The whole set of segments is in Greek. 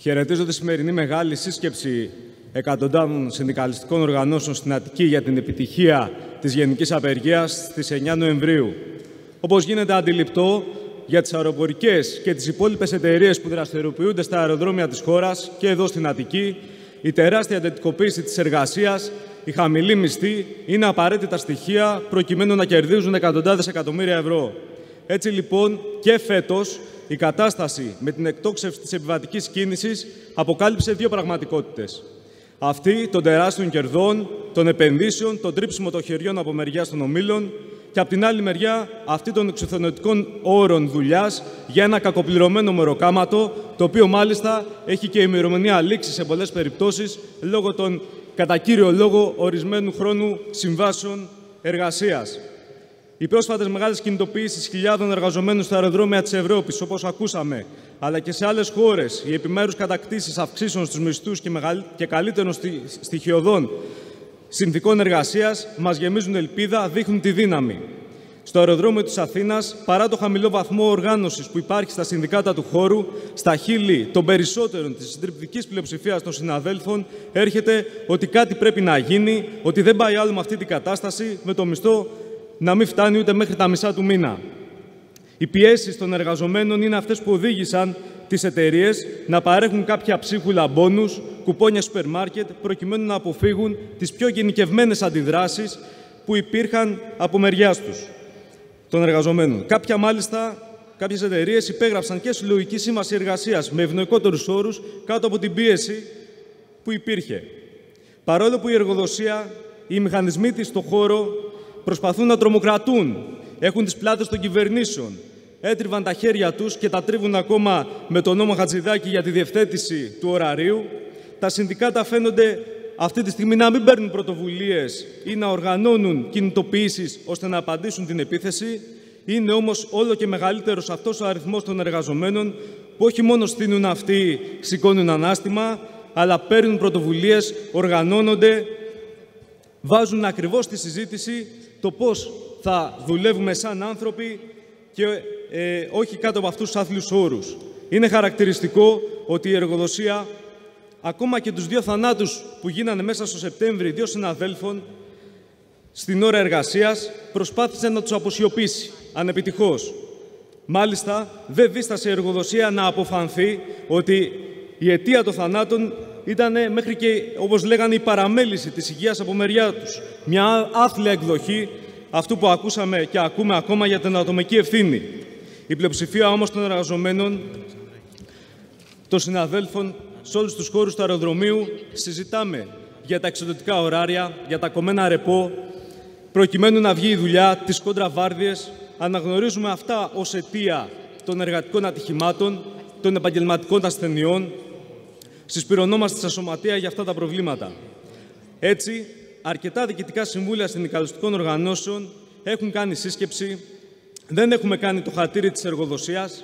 Χαιρετίζω τη σημερινή μεγάλη σύσκεψη εκατοντάδων συνδικαλιστικών οργανώσεων στην Αττική για την επιτυχία της γενικής απεργίας στις 9 Νοεμβρίου. Όπως γίνεται αντιληπτό, για τις αεροπορικές και τις υπόλοιπες εταιρείες που δραστηριοποιούνται στα αεροδρόμια της χώρας και εδώ στην Αττική, η τεράστια εντατικοποίηση της εργασίας, η χαμηλή μισθή είναι απαραίτητα στοιχεία προκειμένου να κερδίζουν εκατοντάδες εκατομμύρια ευρώ. Έτσι λοιπόν και φέτος η κατάσταση με την εκτόξευση της επιβατικής κίνησης αποκάλυψε δύο πραγματικότητες. Αυτή των τεράστιων κερδών, των επενδύσεων, των τρίψιμο των χεριών από μεριά των ομίλων και από την άλλη μεριά αυτή των εξουθενωτικών όρων δουλειάς για ένα κακοπληρωμένο μεροκάματο, το οποίο μάλιστα έχει και ημερομηνία λήξης σε πολλές περιπτώσεις λόγω των κατά κύριο λόγο ορισμένου χρόνου συμβάσεων εργασίας. Οι πρόσφατες μεγάλες κινητοποιήσεις χιλιάδων εργαζομένων στα αεροδρόμια της Ευρώπης, όπως ακούσαμε, αλλά και σε άλλες χώρες, οι επιμέρους κατακτήσεις αυξήσεων στους μισθούς και καλύτερων στοιχειωδών συνθηκών εργασίας μας γεμίζουν ελπίδα, δείχνουν τη δύναμη. Στο αεροδρόμιο της Αθήνας, παρά το χαμηλό βαθμό οργάνωσης που υπάρχει στα συνδικάτα του χώρου, στα χείλη των περισσότερων της συντριπτικής πλειοψηφίας των συναδέλφων, έρχεται ότι κάτι πρέπει να γίνει, ότι δεν πάει άλλο με αυτή την κατάσταση, με το μισθό να μην φτάνει ούτε μέχρι τα μισά του μήνα. Οι πιέσεις των εργαζομένων είναι αυτές που οδήγησαν τις εταιρείες να παρέχουν κάποια ψίχουλα μπόνους, κουπόνια σούπερ μάρκετ, προκειμένου να αποφύγουν τις πιο γενικευμένες αντιδράσεις που υπήρχαν από μεριάς τους των εργαζομένων. Κάποιες εταιρείες υπέγραψαν και συλλογική σύμβαση εργασίας με ευνοϊκότερους όρους κάτω από την πίεση που υπήρχε. Παρόλο που η εργοδοσία, οι μηχανισμοί της στον χώρο προσπαθούν να τρομοκρατούν, έχουν τις πλάτες των κυβερνήσεων, έτριβαν τα χέρια τους και τα τρίβουν ακόμα με τον νόμο Χατζηδάκη για τη διευθέτηση του ωραρίου, τα συνδικάτα φαίνονται αυτή τη στιγμή να μην παίρνουν πρωτοβουλίες ή να οργανώνουν κινητοποιήσεις ώστε να απαντήσουν την επίθεση. Είναι όμως όλο και μεγαλύτερος αυτός ο αριθμός των εργαζομένων που όχι μόνο στείνουν αυτοί, σηκώνουν ανάστημα, αλλά παίρνουν πρωτοβουλίες, οργανώνονται, βάζουν ακριβώς στη συζήτηση το πώς θα δουλεύουμε σαν άνθρωποι και όχι κάτω από αυτούς τους άθλιους όρους. Είναι χαρακτηριστικό ότι η εργοδοσία, ακόμα και τους δύο θανάτους που γίνανε μέσα στο Σεπτέμβρη δύο συναδέλφων στην ώρα εργασίας, προσπάθησε να τους αποσιωπήσει, ανεπιτυχώς. Μάλιστα, δεν δίστασε η εργοδοσία να αποφανθεί ότι η αιτία των θανάτων ήταν μέχρι και, όπως λέγανε, η παραμέληση της υγείας από μεριά τους. Μια άθλια εκδοχή αυτού που ακούσαμε και ακούμε ακόμα για την ατομική ευθύνη. Η πλειοψηφία όμως των εργαζομένων, των συναδέλφων, σε όλους τους χώρους του αεροδρομίου συζητάμε για τα εξοδοτικά ωράρια, για τα κομμένα ρεπό, προκειμένου να βγει η δουλειά, τις κόντρα-βάρδιες. Αναγνωρίζουμε αυτά ως αιτία των εργατικών ατυχημάτων, των επαγγελματικών ασθενειών. Συσπυρωνόμαστε στα σωματεία για αυτά τα προβλήματα. Έτσι, αρκετά διοικητικά συμβούλια συνδικαλιστικών οργανώσεων έχουν κάνει σύσκεψη, δεν έχουμε κάνει το χατήρι της εργοδοσίας.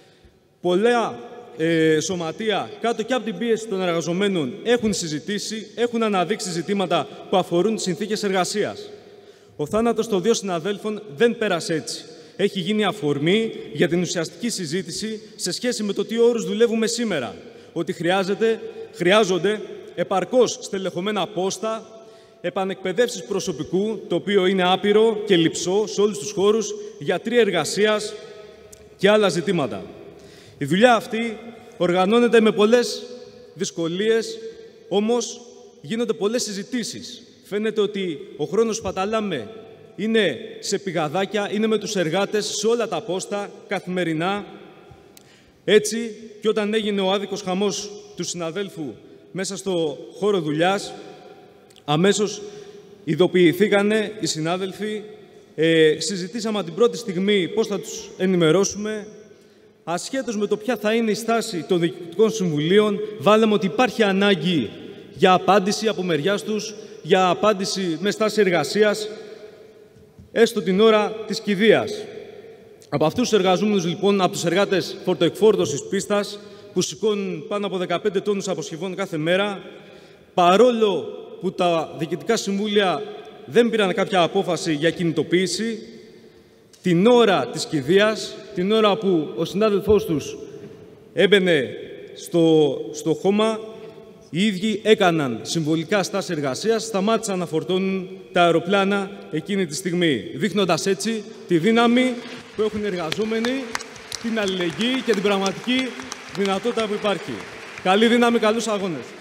Πολλά σωματεία, κάτω και από την πίεση των εργαζομένων, έχουν συζητήσει, έχουν αναδείξει ζητήματα που αφορούν τις συνθήκες εργασίας. Ο θάνατος των δύο συναδέλφων δεν πέρασε έτσι. Έχει γίνει αφορμή για την ουσιαστική συζήτηση σε σχέση με το τι όρους δουλεύουμε σήμερα. Ότι χρειάζονται επαρκώς στελεχωμένα πόστα, επανεκπαιδεύσεις προσωπικού, το οποίο είναι άπειρο και λειψό σε όλους τους χώρους, γιατροί εργασίας και άλλα ζητήματα. Η δουλειά αυτή οργανώνεται με πολλές δυσκολίες, όμως γίνονται πολλές συζητήσεις. Φαίνεται ότι ο χρόνος που παταλάμε είναι σε πηγαδάκια, είναι με τους εργάτες σε όλα τα πόστα, καθημερινά. Έτσι, και όταν έγινε ο άδικος χαμός του συναδέλφου μέσα στο χώρο δουλειάς, αμέσως ειδοποιηθήκανε οι συνάδελφοι, συζητήσαμε από την πρώτη στιγμή πώς θα τους ενημερώσουμε. Ασχέτως με το ποια θα είναι η στάση των διοικητικών συμβουλίων, βάλαμε ότι υπάρχει ανάγκη για απάντηση από μεριάς τους, για απάντηση με στάση εργασίας, έστω την ώρα της κηδείας. Από αυτούς τους εργαζόμενους, λοιπόν, από τους εργάτες φορτοεκφόρτωσης πίστας, που σηκώνουν πάνω από 15 τόνους αποσχευών κάθε μέρα, παρόλο που τα διοικητικά συμβούλια δεν πήραν κάποια απόφαση για κινητοποίηση, την ώρα της κηδείας, την ώρα που ο συνάδελφός τους έμπαινε στο χώμα, οι ίδιοι έκαναν συμβολικά στάση εργασίας, σταμάτησαν να φορτώνουν τα αεροπλάνα εκείνη τη στιγμή, δείχνοντας έτσι τη δύναμη που έχουν οι εργαζόμενοι, την αλληλεγγύη και την πραγματική δυνατότητα που υπάρχει. Καλή δύναμη, καλούς αγώνες.